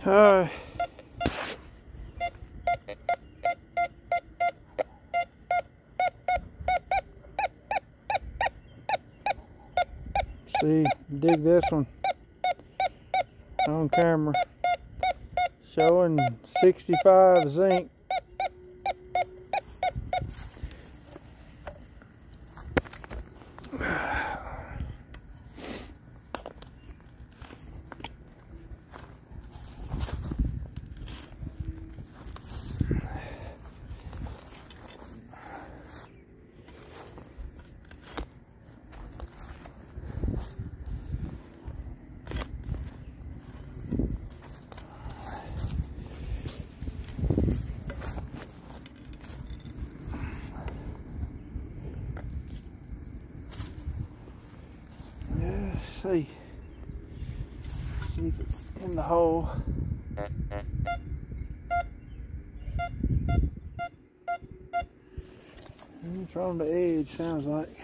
Alright. See, dig this one on camera, showing 65 zinc. See if it's in the hole. It's on the edge, sounds like.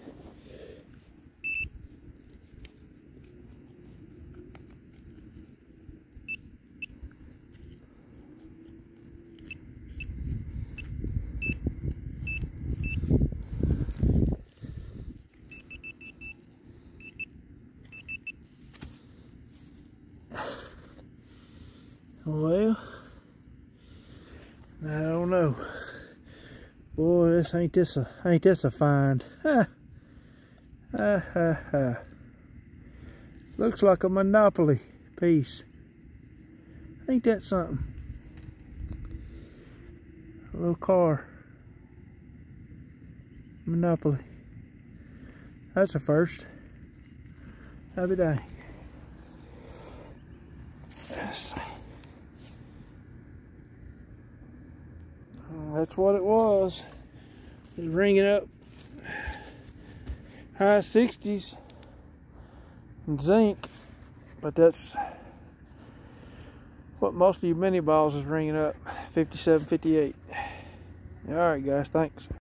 Well, I don't know. Boy, this ain't this a find. Ha. Ha ha ha. Looks like a Monopoly piece. Ain't that something? A little car. Monopoly. That's a first. Happy day. That's what it was. It's ringing up high 60s in zinc, but that's what most of your mini balls is ringing up, 57, 58. All right, guys, thanks.